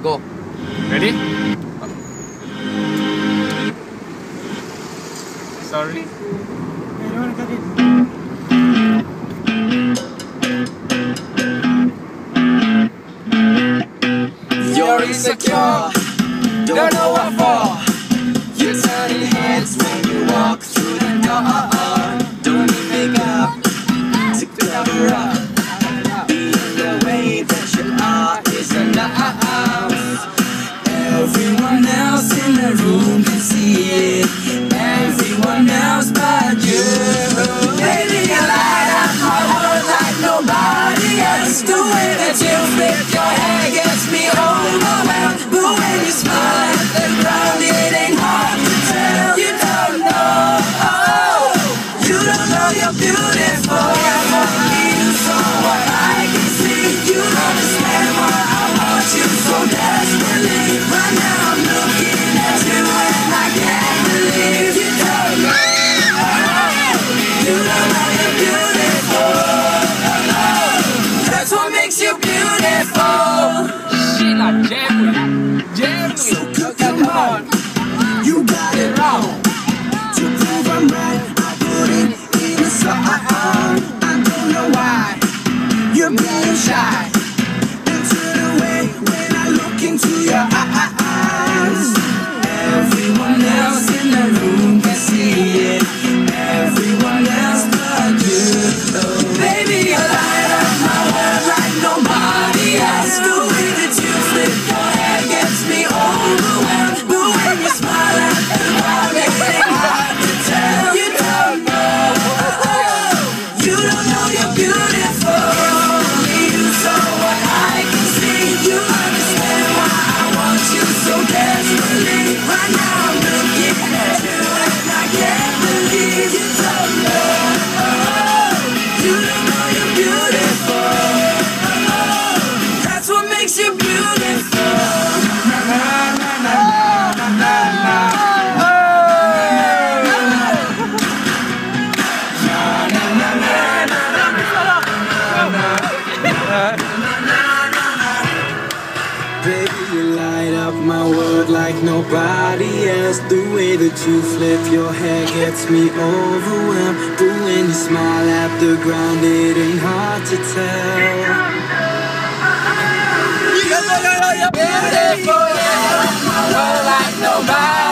Go. Ready? Sorry. You're insecure, don't know what for. You're turning heads when you walk through the door. Don't need makeup to cover up. Being the way that you are is enough. Everyone else in the room can see it. Everyone else but you. Baby, you light up my world like nobody else. The way that you flip your hair gets me overwhelmed. But when you smile at the ground, it ain't hard to tell. You don't know you're beautiful. I'm only you, so what I can see. You understand why I want you so desperately. Right now I'm looking at you and I can't believe you don't know. You don't know you're beautiful. That's what makes you beautiful. So come on, you got it wrong. To prove I'm right, I put it in a song. I don't know why you're being shy and turn away when I look into your eyes. Everyone else in the room can see it. Everyone else but you. Baby, you light up my world like nobody else. The way that you flip your hair gets me overwhelmed. But when you smile at the crowd, it ain't hard to tell. You don't know you're beautiful. Only you, so what I can see. You understand why I want you so desperately. Right now I'm looking at you and I can't believe you don't know. You don't know you're beautiful. That's what makes you beautiful. Baby, you light up my world like nobody else. The way that you flip your hair gets me overwhelmed. But when you smile at the ground, it ain't hard to tell. You know you're beautiful, my world like nobody.